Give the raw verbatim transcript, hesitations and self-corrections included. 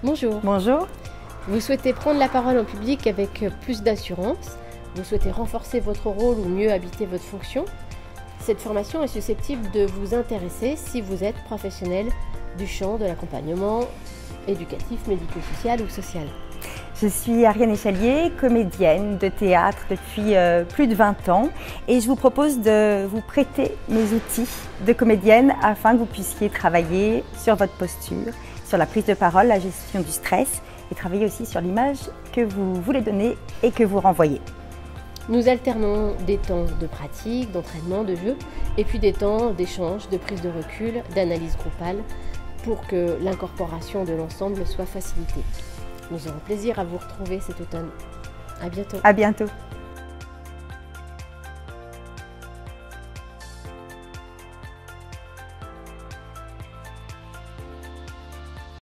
Bonjour. Bonjour. Vous souhaitez prendre la parole en public avec plus d'assurance. Vous souhaitez renforcer votre rôle ou mieux habiter votre fonction. Cette formation est susceptible de vous intéresser si vous êtes professionnel du champ de l'accompagnement éducatif, médico-social ou social. Je suis Ariane Échalier, comédienne de théâtre depuis euh, plus de vingt ans et je vous propose de vous prêter mes outils de comédienne afin que vous puissiez travailler sur votre posture, sur la prise de parole, la gestion du stress et travailler aussi sur l'image que vous voulez donner et que vous renvoyez. Nous alternons des temps de pratique, d'entraînement, de jeu et puis des temps d'échange, de prise de recul, d'analyse groupale pour que l'incorporation de l'ensemble soit facilitée. Nous aurons plaisir à vous retrouver cet automne. À bientôt. À bientôt.